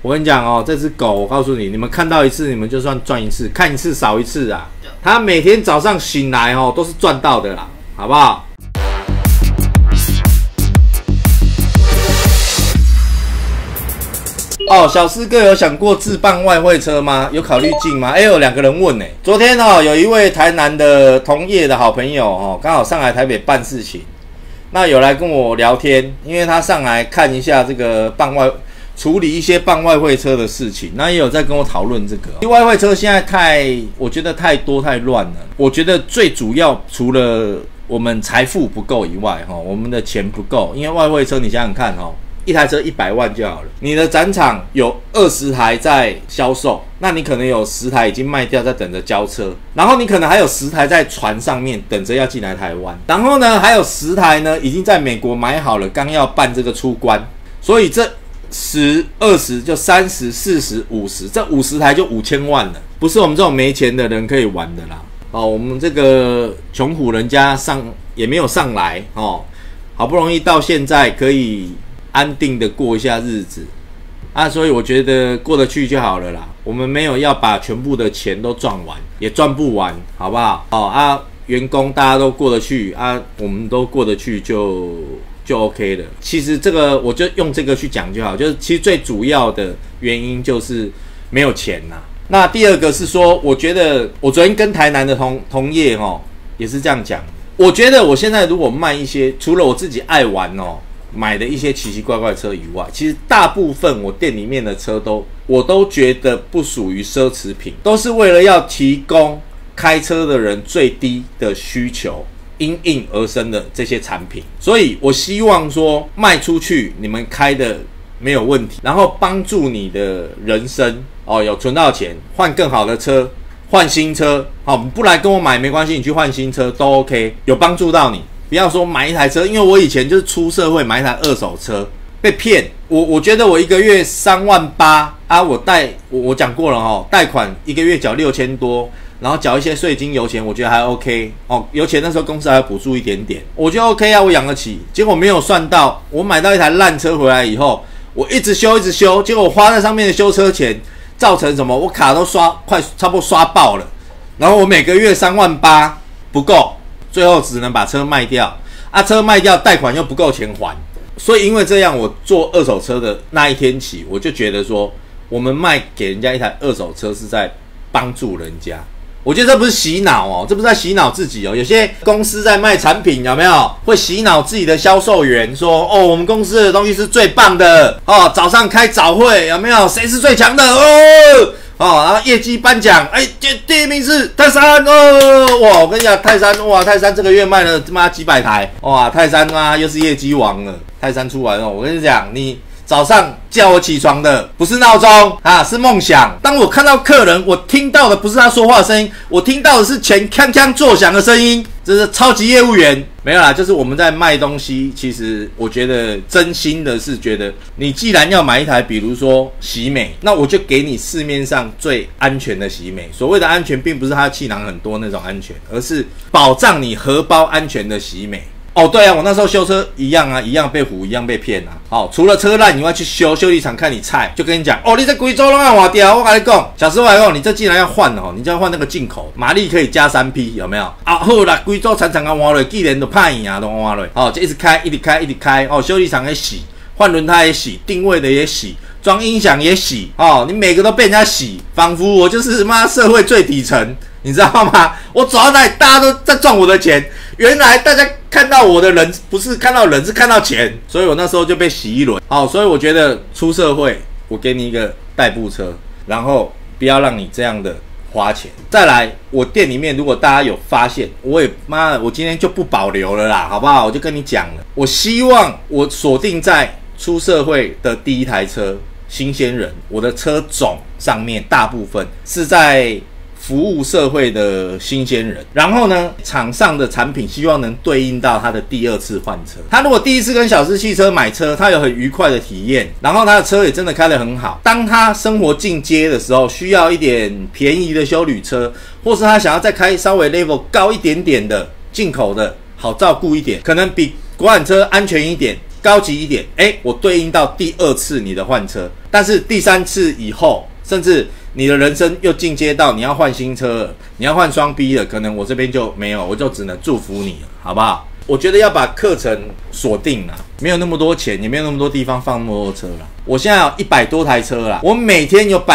我跟你讲哦，这只狗，我告诉你，你们看到一次，你们就算赚一次，看一次少一次啊。它每天早上醒来哦，都是赚到的啦，好不好？哦，小师哥有想过自办外汇车吗？有考虑进吗？有2个人问呢。昨天哦，有一位台南的同业的好朋友哦，刚好上来台北办事情，那有来跟我聊天，因为他上来看一下这个处理一些办外汇车的事情，那也有在跟我讨论这个。外汇车现在我觉得太多太乱了。我觉得最主要除了我们财富不够以外，我们的钱不够，因为外汇车你想想看一台车100万就好了，你的展场有20台在销售，那你可能有10台已经卖掉，在等着交车，然后你可能还有10台在船上面等着要进来台湾，然后呢还有10台呢已经在美国买好了，刚要办这个出关，所以这10、20就30、40、50，这50台就5000万了，不是我们这种没钱的人可以玩的啦。我们这个穷苦人家也没有上来好不容易到现在可以安定的过一下日子啊，所以我觉得过得去就好了啦。我们没有要把全部的钱都赚完，也赚不完，好不好？员工大家都过得去啊，我们都过得去就 OK 了。其实这个我就用这个去讲就好，就是其实最主要的原因就是没有钱呐。那第二个是说，我觉得我昨天跟台南的同业也是这样讲，我觉得我现在如果卖一些除了我自己爱玩买的一些奇奇怪怪的车以外，其实大部分我店里面的车我都觉得不属于奢侈品，都是为了要提供开车的人最低的需求因应而生的这些产品，所以我希望说卖出去你们开的没有问题，然后帮助你的人生有存到钱，换更好的车，换新车，不来跟我买没关系，你去换新车都 OK， 有帮助到你。不要说买一台车，因为我以前就是出社会买一台二手车被骗，我觉得我1个月3万8啊，我讲过了贷款1个月缴6000多，然后缴一些税金油钱，我觉得还 OK 油钱那时候公司还有补助一点点，我觉得 OK 啊，我养得起。结果没有算到，我买到一台烂车回来以后，我一直修，结果我花在上面的修车钱，造成什么？我卡都快差不多刷爆了，然后我每个月3万8不够，最后只能把车卖掉车卖掉贷款又不够钱还，所以因为这样，我做二手车的那一天起，我就觉得说，我们卖给人家一台二手车是在帮助人家。我觉得这不是洗脑这不是在洗脑自己有些公司在卖产品有没有会洗脑自己的销售员说我们公司的东西是最棒的早上开早会有没有谁是最强的然后业绩颁奖第一名是泰山哇我跟你讲泰山这个月卖了他妈几百台哇泰山又是业绩王了，泰山出来我跟你讲你早上叫我起床的不是闹钟是梦想。当我看到客人，我听到的不是他说话的声音，我听到的是钱锵锵作响的声音，这是超级业务员。没有啦，就是我们在卖东西，其实我觉得真心的是觉得，你既然要买一台，比如说喜美，那我就给你市面上最安全的喜美。所谓的安全，并不是它气囊很多那种安全，而是保障你荷包安全的喜美。对啊，我那时候修车一样被唬，一样被骗除了车烂以外，去修理厂看你菜，就跟你讲你这贵州都要换掉，我跟你讲，小师傅你这既然要换你就要换那个进口，马力可以加3匹，有没有好啦，贵州常换落，既然都怕赢都换落就一直开修理厂也洗，换轮胎也洗，定位的也洗，装音响也洗你每个都被人家洗，仿佛我就是社会最底层，你知道吗？我走到那里，大家都在赚我的钱，原来大家看到我的人不是看到人，是看到钱，所以我那时候就被洗一轮。所以我觉得出社会，我给你一个代步车，然后不要让你这样的花钱。再来，我店里面如果大家有发现，我今天就不保留了啦，好不好？我就跟你讲了，我希望我锁定在出社会的第一台车，新鲜人，我的车种上面大部分是在服务社会的新鲜人，然后呢，厂商的产品希望能对应到他的第2次换车。他如果第1次跟小狮汽车买车，他有很愉快的体验，然后他的车也真的开得很好。当他生活进阶的时候，需要一点便宜的休旅车，或是他想要再开稍微 level 高一点点的进口的，好照顾一点，可能比国产车安全一点， 高级一点，我对应到第2次你的换车，但是第3次以后，甚至你的人生又进阶到你要换新车了，你要换双 B 了，可能我这边就没有，我就只能祝福你了，好不好？我觉得要把课程锁定了，没有那么多钱，也没有那么多地方放那么多车了。我现在有100多台车啦，我每天有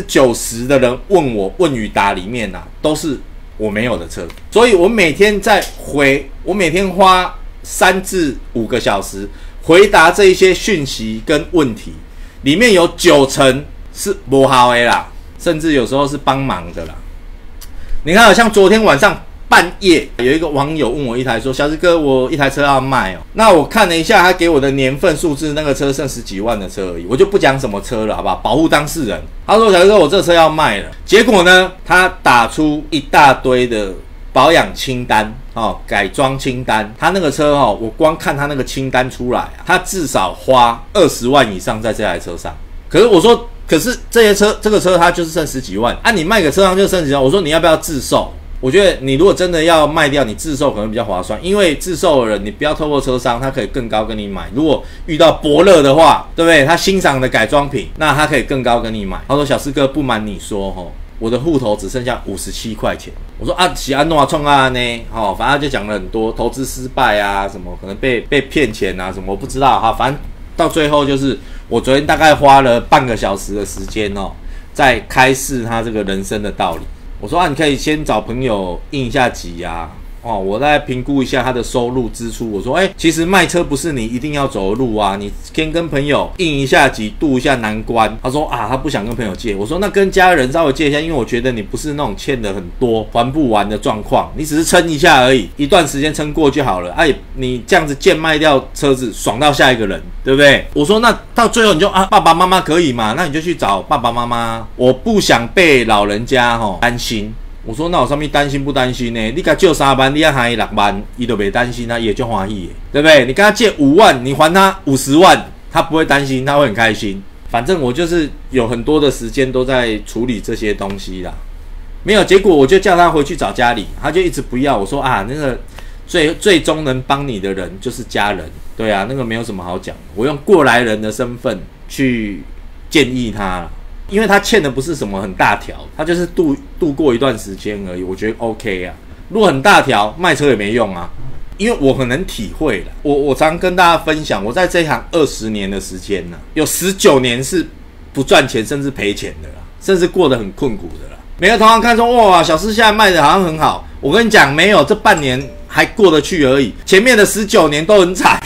90%的人问我问与答里面啊，都是我没有的车，所以我每天我每天花3至5个小时回答这一些讯息跟问题，里面有90%是不好的啦，甚至有时候是帮忙的啦。你看，像昨天晚上半夜有一个网友问我一台，说小志哥，我一台车要卖哦。那我看了一下他给我的年份数字，那个车剩10几万的车而已，我就不讲什么车了，好不好？保护当事人。他说小志哥，我这车要卖了。结果呢，他打出一大堆的保养清单改装清单。他那个车我光看他那个清单出来他至少花20万以上在这台车上。可是我说，可是这个车它就是剩10几万啊，你卖给车商就剩10几万。我说你要不要自售？我觉得你如果真的要卖掉，你自售可能比较划算，因为自售的人你不要透过车商，他可以更高跟你买。如果遇到伯乐的话，对不对？他欣赏的改装品，那他可以更高跟你买。他说小四哥，不瞒你说我的户头只剩下57块钱。我说啊，是安怎创啊呢？反正就讲了很多投资失败啊，什么可能被骗钱啊，什么我不知道反正到最后就是我昨天大概花了半个小时的时间在开示他这个人生的道理。我说你可以先找朋友应一下急啊。我再评估一下他的收入支出。我说其实卖车不是你一定要走的路啊，你先跟朋友应一下急，渡一下难关。他说他不想跟朋友借。我说那跟家人稍微借一下，因为我觉得你不是那种欠的很多还不完的状况，你只是撑一下而已，一段时间撑过就好了。你这样子贱卖掉车子，爽到下一个人，对不对？我说那到最后你就爸爸妈妈可以嘛？那你就去找爸爸妈妈。我不想被老人家担心。我说那有什么担心不担心呢？你给他借3万，你要还6万，他都没担心，他也就欢喜的，对不对？你跟他借5万，你还他50万，他不会担心，他会很开心。反正我就是有很多的时间都在处理这些东西啦。没有结果，我就叫他回去找家里，他就一直不要。我说那个最终能帮你的人就是家人，对啊，那个没有什么好讲的。我用过来人的身份去建议他啦。因为他欠的不是什么很大条，他就是度过一段时间而已，我觉得 OK 啊。如果很大条，卖车也没用啊。因为我很能体会了，我常跟大家分享，我在这一行20年的时间呢，有19年是不赚钱甚至赔钱的啦，甚至过得很困苦的啦。每个同行看说哇，小四现在卖的好像很好，我跟你讲没有，这半年还过得去而已，前面的19年都很惨，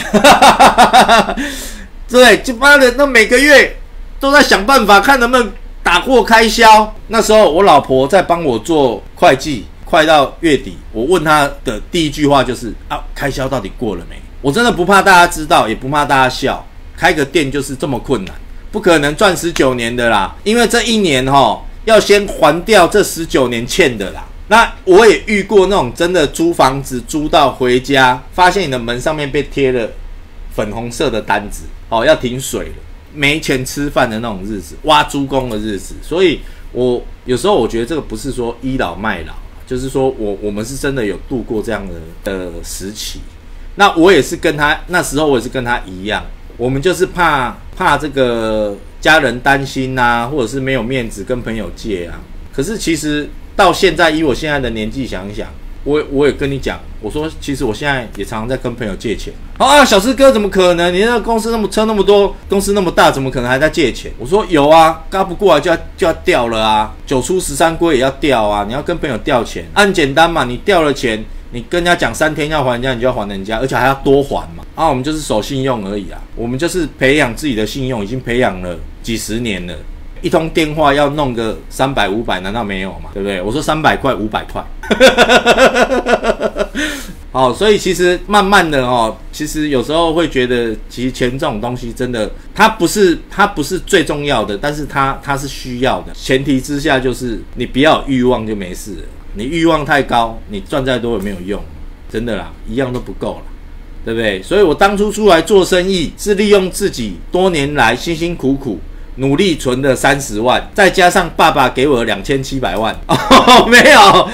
对，就妈的那每个月都在想办法看能不能打破开销。那时候我老婆在帮我做会计，快到月底，我问她的第一句话就是开销到底过了没？我真的不怕大家知道，也不怕大家笑，开个店就是这么困难，不可能赚19年的啦，因为这一年要先还掉这19年欠的啦。那我也遇过那种真的租房子租到回家，发现你的门上面被贴了粉红色的单子，要停水了，没钱吃饭的那种日子，挖猪工的日子。所以我有时候我觉得这个不是说倚老卖老，就是说我们是真的有度过这样的时期。那我也是跟他那时候我也是跟他一样，我们就是怕这个家人担心啊，或者是没有面子跟朋友借啊。可是其实到现在以我现在的年纪想一想，我也跟你讲，我说其实我现在也常常在跟朋友借钱。小四哥怎么可能？你那个公司车那么多，公司那么大，怎么可能还在借钱？我说有啊，嘎不过来就要调了啊，9出13归也要调啊，你要跟朋友调钱，很简单嘛，你调了钱，你跟人家讲3天要还人家，你就要还人家，而且还要多还嘛。我们就是守信用而已啊，我们就是培养自己的信用，已经培养了几十年了。一通电话要弄个300、500，难道没有吗？对不对？我说300块、500块。所以其实慢慢的其实有时候会觉得，其实钱这种东西真的，它不是最重要的，但是它是需要的。前提之下就是你不要有欲望就没事了。你欲望太高，你赚再多也没有用，真的啦，一样都不够啦，对不对？所以我当初出来做生意，是利用自己多年来辛辛苦苦努力存的30万，再加上爸爸给我的2700万。哦，没有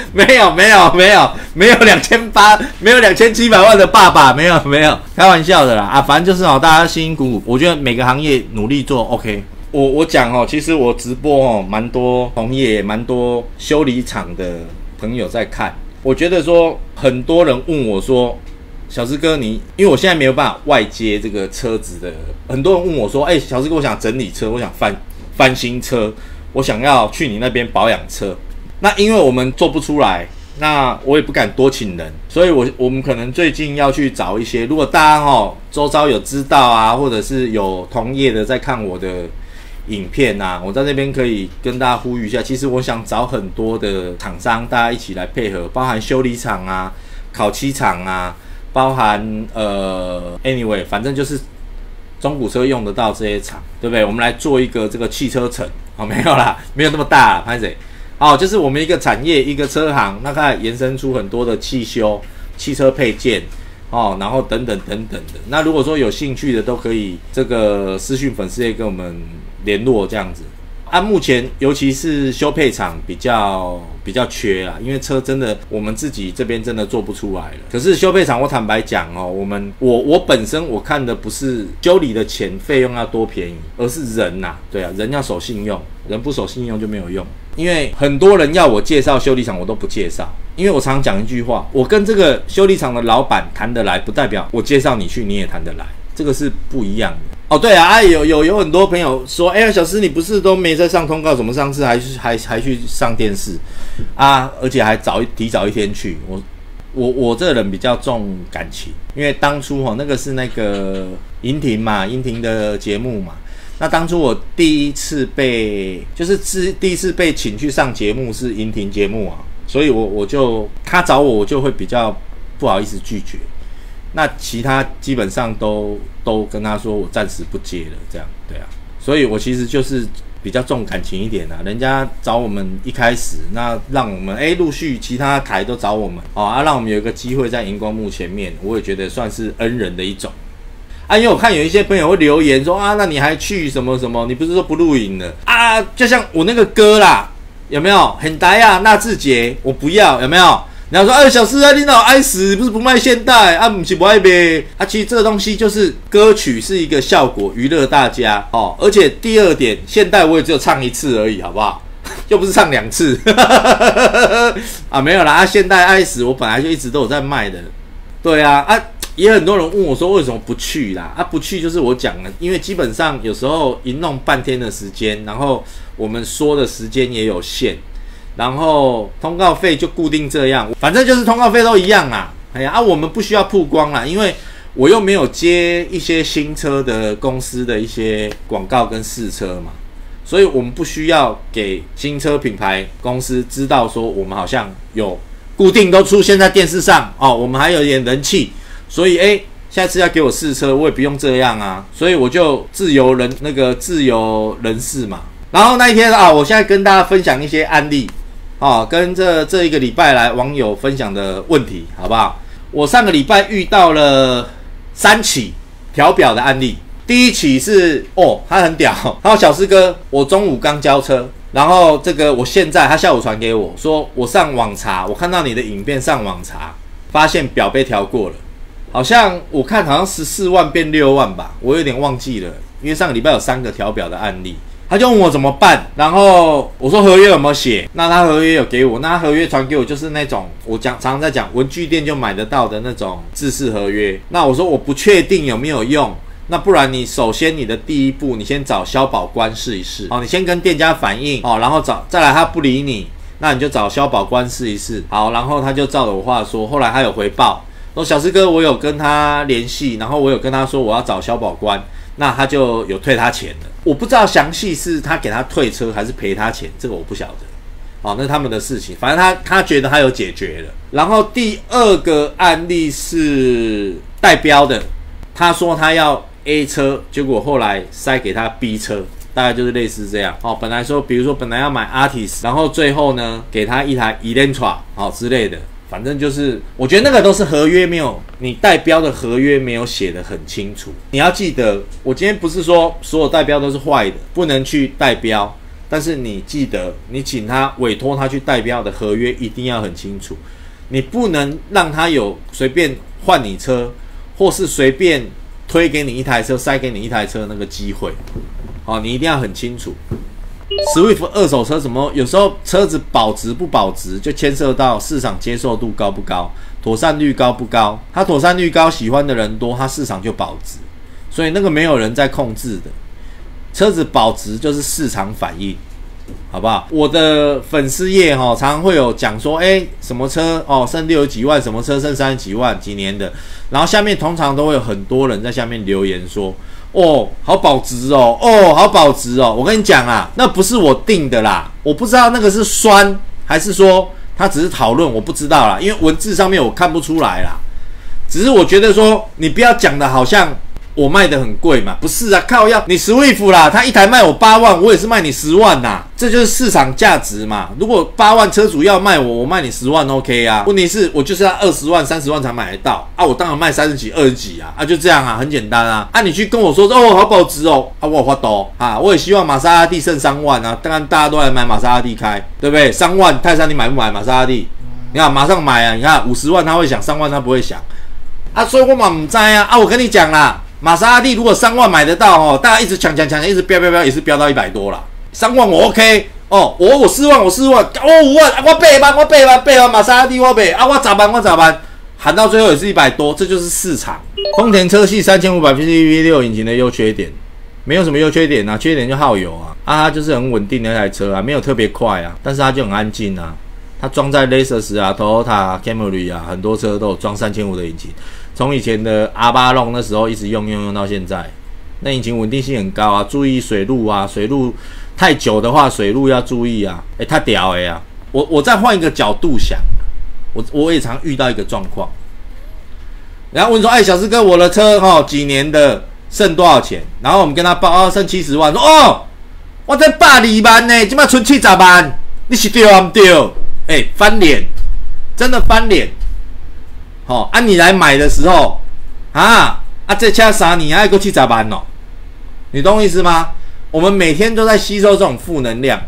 2800，没有2700万的爸爸，没有，开玩笑的啦啊，反正就是大家辛辛苦苦，我觉得每个行业努力做 OK。我讲其实我直播蛮多同业，蛮多修理厂的朋友在看。我觉得说很多人问我说，小师哥因为我现在没有办法外接这个车子的，很多人问我说，小师哥，我想整理车，我想翻新车，我想要去你那边保养车。那因为我们做不出来，那我也不敢多请人，所以我们可能最近要去找一些，如果大家周遭有知道啊，或者是有同业的在看我的影片啊，我在这边可以跟大家呼吁一下，其实我想找很多的厂商，大家一起来配合，包含修理厂啊、烤漆厂啊，包含anyway， 反正就是中古车用得到这些厂，对不对？我们来做一个这个汽车城，没有啦，没有那么大啦，拍谁？就是我们一个产业，一个车行，那它延伸出很多的汽修、汽车配件。然后等等的。那如果说有兴趣的，都可以这个私讯粉丝页跟我们联络这样子。目前尤其是修配厂比较缺啦，因为车真的我们自己这边真的做不出来了。可是修配厂我坦白讲我本身我看的不是修理的钱费用要多便宜，而是人呐，对啊，人要守信用，人不守信用就没有用。因为很多人要我介绍修理厂，我都不介绍，因为我常讲一句话，我跟这个修理厂的老板谈得来，不代表我介绍你去你也谈得来，这个是不一样的。对啊，有很多朋友说，小师你不是都没在上通告，怎么上次还去上电视啊？而且还提早一天去。我这个人比较重感情，因为当初那个是那个银庭的节目嘛。那当初我第一次被请去上节目是银庭节目啊，所以我就他找我就会比较不好意思拒绝。那其他基本上都跟他说我暂时不接了，这样对啊，所以我其实就是比较重感情一点啊。人家找我们一开始，那让我们陆续其他台都找我们让我们有一个机会在荧光幕前面，我也觉得算是恩人的一种。因为我看有一些朋友会留言说那你还去什么什么？你不是说不录影了啊？就像我那个歌啦，有没有？很呆啊，纳智捷，我不要，有没有？然后说小师啊，你哪有爱死？不是不卖现代啊？不是不爱呗？其实这个东西就是歌曲是一个效果，娱乐大家而且第二点，现代我也只有唱1次而已，好不好？又不是唱2次没有啦现代爱死我本来就一直都有在卖的，对啊也很多人问我说为什么不去啦？不去就是我讲了，因为基本上有时候一弄半天的时间，然后我们说的时间也有限，然后通告费就固定这样，反正就是通告费都一样啦。我们不需要曝光啦，因为我又没有接一些新车的公司的一些广告跟试车嘛，所以我们不需要给新车品牌公司知道说我们好像有固定都出现在电视上我们还有一点人气。所以下次要给我试车，我也不用这样啊，所以我就自由人士嘛。然后那一天我现在跟大家分享一些案例跟这一个礼拜来网友分享的问题，好不好？我上个礼拜遇到了3起调表的案例。第一起是他很屌，他说小师哥，我中午刚交车，然后这个我现在他下午传给我说，我上网查，我看到你的影片上网查，发现表被调过了。好像14万变6万吧，我有点忘记了，因为上个礼拜有3个调表的案例，他就问我怎么办，然后我说合约有没有写，那他合约有给我，那他合约传给我就是那种我常常在讲文具店就买得到的那种制式合约，那我说我不确定有没有用，那不然你首先你的第一步，你先找消保官试一试你先跟店家反映然后再来他不理你，那你就找消保官试一试，好，然后他就照着我话说，后来他有回报。说小师哥，我有跟他联系，然后我有跟他说我要找消保官，那他就有退他钱了。我不知道详细是他给他退车还是赔他钱，这个我不晓得。那是他们的事情，反正他觉得他有解决了。然后第二个案例是带标的，他说他要 A 车，结果后来塞给他 B 车，大概就是类似这样。本来说，比如说本来要买 Artis， 然后最后呢给他一台 Elantra 之类的。 反正就是，我觉得那个都是合约没有，你代标的合约没有写得很清楚。你要记得，我今天不是说所有代标都是坏的，不能去代标，但是你记得，你请他委托他去代标的合约一定要很清楚，你不能让他有随便换你车，或是随便推给你一台车、塞给你一台车那个机会。好，你一定要很清楚。Swift 二手车什么？有时候车子保值不保值，就牵涉到市场接受度高不高，妥善率高不高。它妥善率高，喜欢的人多，它市场就保值。所以那个没有人在控制的，车子保值就是市场反应，好不好？我的粉丝页常常会有讲说，什么车剩60几万，什么车剩30几万，几年的，然后下面通常都会有很多人在下面留言说。好保值好保值我跟你讲啦，那不是我定的啦，我不知道那个是酸还是说他只是讨论，我不知道啦，因为文字上面我看不出来啦。只是我觉得说，你不要讲的好像我卖的很贵嘛，不是啊，靠要你 Swift 啦，他一台卖我8万，我也是卖你10万呐，这就是市场价值嘛。如果8万车主要卖我卖你10万 OK 啊，问题是我就是要20万、30万才买得到啊，我当然卖30几、20几啊，就这样啊，很简单啊。你去跟我说好保值我有法度啊，我也希望玛莎拉蒂剩3万啊，当然大家都来买玛莎拉蒂开，对不对？3万泰山你买不买玛莎拉蒂？你看马上买啊，你看50万他会想，3万他不会想啊，所以我嘛不知啊，我跟你讲啦。玛莎拉蒂如果3万买得到大家一直抢，一直飙，也是飙到100多啦。3万我 OK 我4万，5万我8万，玛莎拉蒂我8我10万，喊到最后也是100多，这就是市场。丰田车系3500 V6 引擎的优缺点，没有什么优缺点啊，缺点就耗油啊，它就是很稳定的那台车啊，没有特别快啊，但是它就很安静啊。它装在 Lexus 啊、Toyota 啊、Camry 啊，很多车都有装3500的引擎。从以前的 R8 那时候一直用到现在，那引擎稳定性很高啊。注意水路啊，水路太久的话，水路要注意啊。太屌啊！我再换一个角度想，我也常遇到一个状况，然后问说，小师哥，我的车几年的剩多少钱？然后我们跟他报剩70万，说我这120万呢，现在存70万，你是对还不对？翻脸，真的翻脸。你来买的时候这车3年还够70万哦，你懂我意思吗？我们每天都在吸收这种负能量，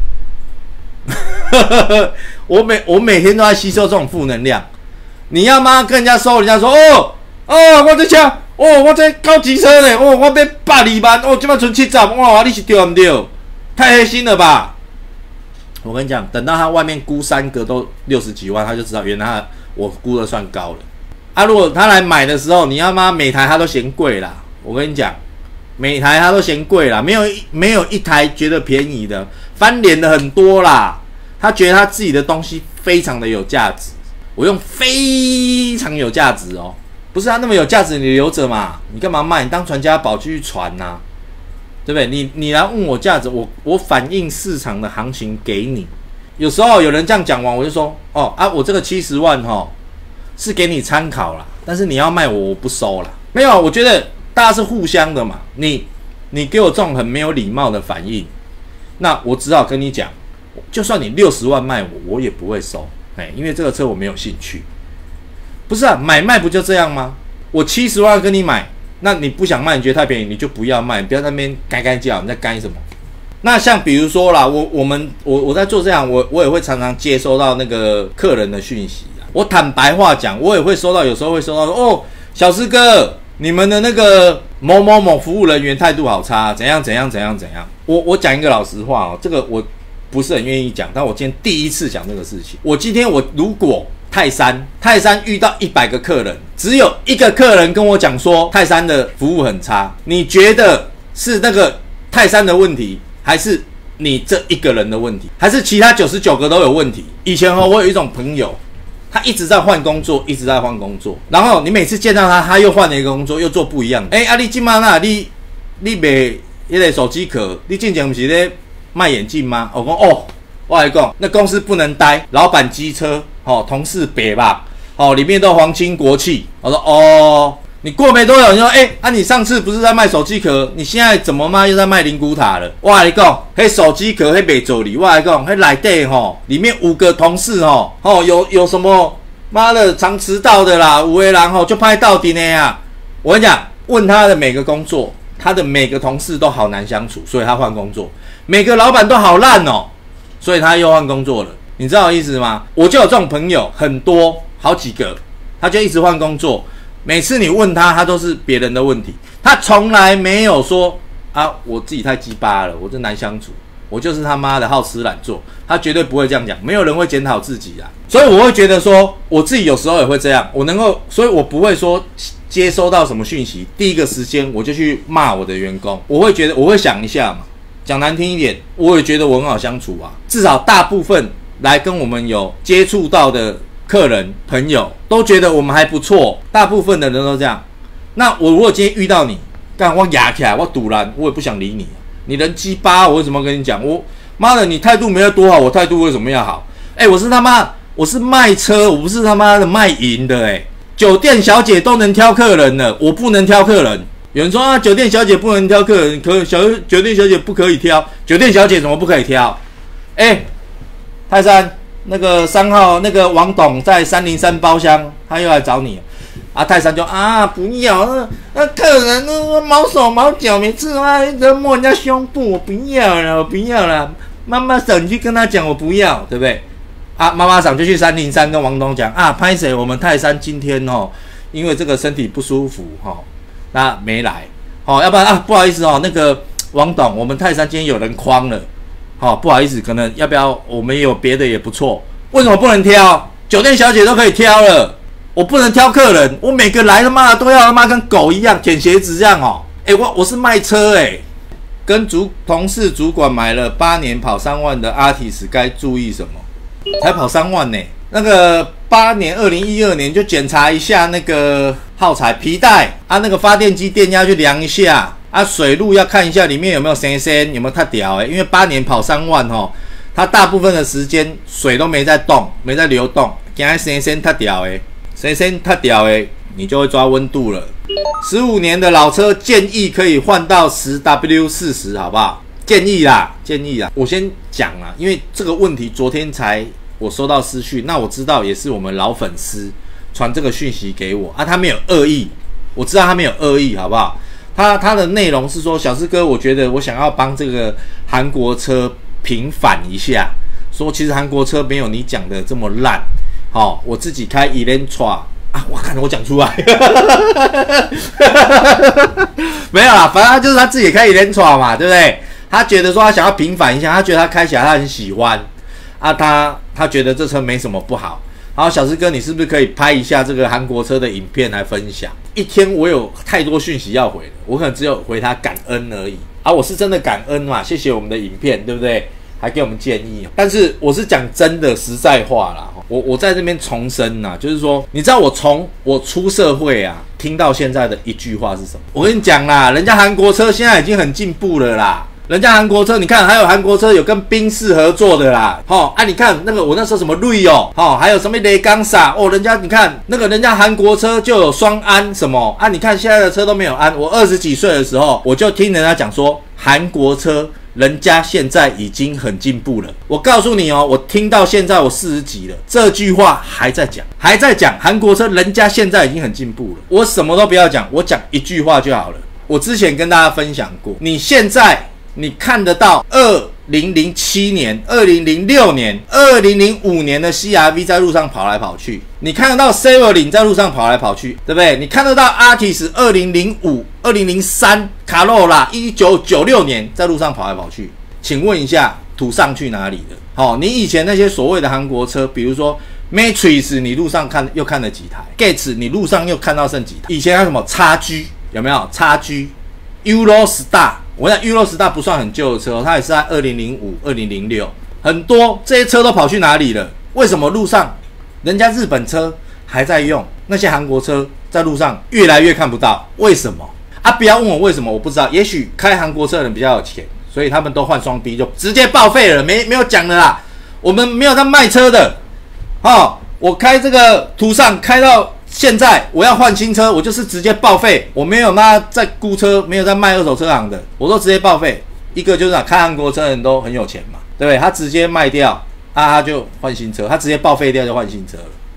我每天都在吸收这种负能量。你要吗？跟人家说，人家说我这车我这高级车呢，我买120万，现在存70万，你是对不对？太黑心了吧！我跟你讲，等到他外面估3个都60几万，他就知道原来我估的算高了。如果他来买的时候，你要吗？每台他都嫌贵啦。我跟你讲，每台他都嫌贵啦，没有一台觉得便宜的，翻脸的很多啦。他觉得他自己的东西非常的有价值，我用非常有价值不是那么有价值，你留着嘛，你干嘛卖？你当传家宝继续传啊，对不对？你来问我价值，我反映市场的行情给你。有时候有人这样讲完，我就说我这个70万是给你参考啦，但是你要卖我不收啦。没有，我觉得大家是互相的嘛。你给我这种很没有礼貌的反应，那我只好跟你讲，就算你60万卖我也不会收，因为这个车我没有兴趣。不是买卖不就这样吗？我70万跟你买，那你不想卖，你觉得太便宜，你就不要卖，不要在那边该叫，你在该什么？那像比如说啦，我在做这样，我也会常常接收到那个客人的讯息啊。我坦白话讲，我也会收到，有时候会收到说，小师哥，你们的那个某某某服务人员态度好差，怎样。我讲一个老实话这个我不是很愿意讲，但我今天第一次讲这个事情。今天如果泰山遇到100个客人，只有1个客人跟我讲说泰山的服务很差，你觉得是那个泰山的问题，还是你这1个人的问题，还是其他99个都有问题？以前我有一种朋友，他一直在换工作，然后你每次见到他又换了一个工作，又做不一样的。你今晚你卖那个手机壳，你之前不是在卖眼镜吗？我说我来讲，那公司不能待，老板机车同事北吧里面都皇亲国戚。我说你过没多久，你说你上次不是在卖手机壳，你现在怎么卖又在卖灵骨塔了？我来讲，手机壳卖做理，我来讲，内底里面5个同事有什么妈的常迟到的啦，有的人吼就派到底呢呀。我跟你讲，问他的每个工作，他的每个同事都好难相处，所以他换工作；每个老板都好烂哦，所以他又换工作了。你知道我意思吗？我就有这种朋友很多，好几个，他就一直换工作。每次你问他，他都是别人的问题，他从来没有说啊，我自己太鸡巴了，我真难相处，我就是他妈的好吃懒做。他绝对不会这样讲，没有人会检讨自己啊。所以我会觉得说，我自己有时候也会这样，我能够，所以我不会说接收到什么讯息，第一个时间我就去骂我的员工。我会觉得，我会想一下嘛，讲难听一点，我也觉得我很好相处啊。至少大部分来跟我们有接触到的客人朋友都觉得我们还不错，大部分的人都这样。那我如果今天遇到你，干我压起来，我堵拦，我也不想理你。你人鸡巴，我为什么跟你讲？我妈的，你态度没有多好，我态度为什么要好？我是他妈，我是卖车，我不是他妈的卖淫的酒店小姐都能挑客人了，我不能挑客人。有人说啊，酒店小姐不能挑客人，酒店小姐不可以挑，酒店小姐怎么不可以挑？泰山那个3号那个王董在303包厢，他又来找你啊。泰山就啊不要，那客人毛手毛脚，每次都摸人家胸部，我不要了，我不要了。妈妈桑你去跟他讲我不要，对不对？啊，妈妈桑就去303跟王董讲啊，拍谁？我们泰山今天因为这个身体不舒服那没来要不然啊不好意思那个王董，我们泰山今天有人诓了。不好意思，可能要不要我们也有别的也不错，为什么不能挑？酒店小姐都可以挑了，我不能挑客人，我每个来他妈都要他妈跟狗一样舔鞋子这样我是卖车跟同事主管买了8年跑3万的 Artis 该注意什么？才跑3万那个8年2012年就检查一下那个耗材皮带那个发电机电压去量一下水路要看一下里面有没有生有没有太屌因为8年跑3万它大部分的时间水都没在动，没在流动，现在生太屌生太屌你就会抓温度了。15年的老车建议可以换到10W40，好不好？建议啦。我先讲啦，因为这个问题昨天才我收到私讯，那我知道也是我们老粉丝传这个讯息给我他没有恶意，我知道他没有恶意，好不好？他的内容是说，小四哥，我觉得我想要帮这个韩国车平反一下，说其实韩国车没有你讲的这么烂，我自己开 Elantra 我看我讲出来，没有啦，反正就是他自己开 Elantra 嘛，对不对？他觉得说他想要平反一下，他觉得他开起来他很喜欢他觉得这车没什么不好。好，小四哥，你是不是可以拍一下这个韩国车的影片来分享？一天我有太多讯息要回了，我可能只有回他感恩而已我是真的感恩嘛，谢谢我们的影片，对不对？还给我们建议，但是我是讲真的实在话啦，我在这边重申啦，就是说，你知道我从我出社会听到现在的一句话是什么？我跟你讲啦，人家韩国车现在已经很进步了啦。人家韩国车，你看还有韩国车有跟宾士合作的啦，你看那个我那时候什么瑞还有什么雷冈萨人家你看那个人家韩国车就有双安什么你看现在的车都没有安。我20几岁的时候，我就听人家讲说韩国车人家现在已经很进步了。我告诉你我听到现在我40几了，这句话还在讲韩国车人家现在已经很进步了。我什么都不要讲，我讲一句话就好了。我之前跟大家分享过，你现在你看得到2007年、2006年、2005年的 CR-V 在路上跑来跑去，你看得到 Severin 在路上跑来跑去，对不对？你看得到 Artis 2005、2003卡罗拉1996年在路上跑来跑去。请问一下，土上去哪里了？你以前那些所谓的韩国车，比如说 Matrix， 你路上又看了几台 ？Gates 你路上又看到剩几台？以前还有什么 XG 有没有 ？XG、Eurostar。我讲 Eurostar 不算很旧的车它也是在2005、2006，很多这些车都跑去哪里了？为什么路上人家日本车还在用，那些韩国车在路上越来越看不到？为什么不要问我为什么，我不知道。也许开韩国车的人比较有钱，所以他们都换双 B 就直接报废了，没有讲了啦。我们没有在卖车的，我开这个途上开到现在我要换新车，我就是直接报废，我没有在估车，没有在卖二手车行的，我都直接报废。一个就是开韩国车的人都很有钱嘛，对不对？他直接卖掉他就换新车，他直接报废掉就换新车了。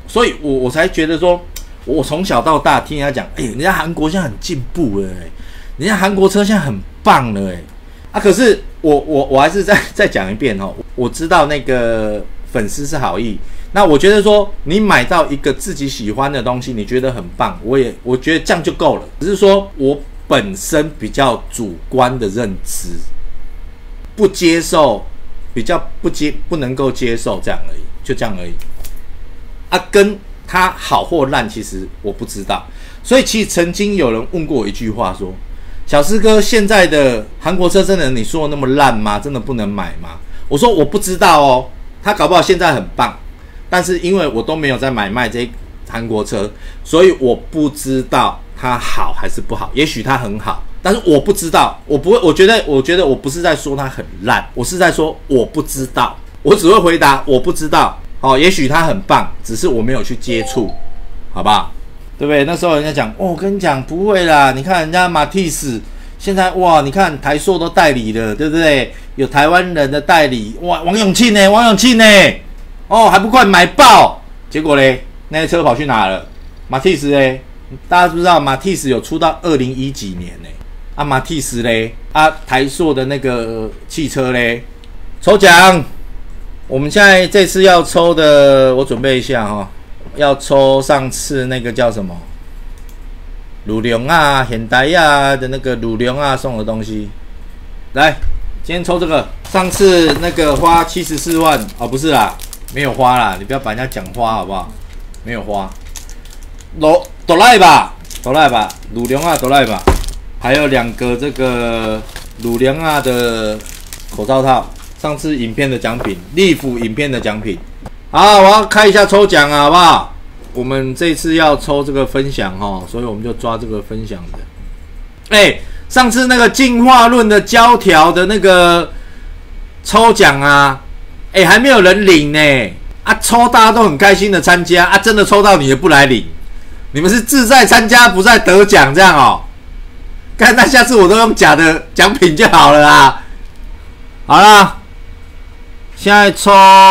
所以我才觉得说，我从小到大听人家讲，人家韩国现在很进步了，人家韩国车现在很棒了，可是我还是再讲一遍哦，我知道那个粉丝是好意，那我觉得说你买到一个自己喜欢的东西，你觉得很棒，我觉得这样就够了。只是说我本身比较主观的认知，不接受，比较不能够接受这样而已，就这样而已。跟它好或烂，其实我不知道。所以其实曾经有人问过我一句话说，小师哥，现在的韩国车真的你说的那么烂吗？真的不能买吗？我说我不知道哦，他搞不好现在很棒，但是因为我都没有在买卖这韩国车，所以我不知道它好还是不好。也许它很好，但是我不知道，我不会，我觉得我不是在说它很烂，我是在说我不知道，我只会回答我不知道。也许它很棒，只是我没有去接触，好不好？对不对？那时候人家讲，我跟你讲不会啦，你看人家马蒂斯现在哇，你看台塑都代理了，对不对？有台湾人的代理，哇，王永庆呢？还不快买爆？结果嘞，那些车跑去哪了？马蒂斯嘞，大家知不知道马蒂斯有出到2010几年呢？马蒂斯嘞，台塑的那个汽车嘞，抽奖，我们现在这次要抽的，我准备一下哈。要抽上次那个叫什么鲁龙现代的那个鲁龙送的东西，来，今天抽这个。上次那个花74万不是啦，没有花啦，你不要把人家讲花好不好？没有花，哆来吧，鲁龙哆来吧，还有2个这个鲁龙的口罩套，上次影片的奖品，利福影片的奖品。好，我要开一下抽奖好不好？我们这次要抽这个分享所以我们就抓这个分享的。上次那个进化论的胶条的那个抽奖还没有人领呢。抽大家都很开心的参加真的抽到你也不来领，你们是志在参加不在得奖这样那下次我都用假的奖品就好了啦。好啦，现在抽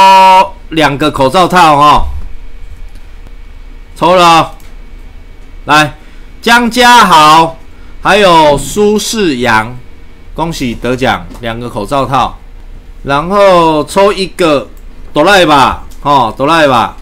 2个口罩套抽了来，江家豪还有苏世阳，恭喜得奖，2个口罩套，然后抽1个哆来吧，哆来吧，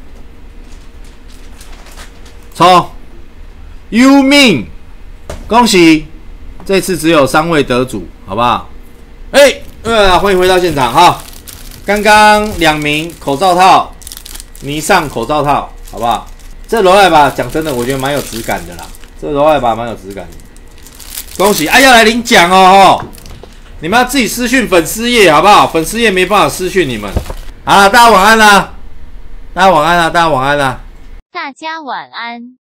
抽 You Min， 恭喜，这次只有3位得主，好不好？欢迎回到现场刚刚2名口罩套，迷上口罩套，好不好？这罗赖吧，讲真的，我觉得蛮有质感的啦。这罗赖吧蛮有质感的，恭喜！要来领奖你们要自己私讯粉丝页，好不好？粉丝页没办法私讯你们。好啦，大家晚安啦！大家晚安啦！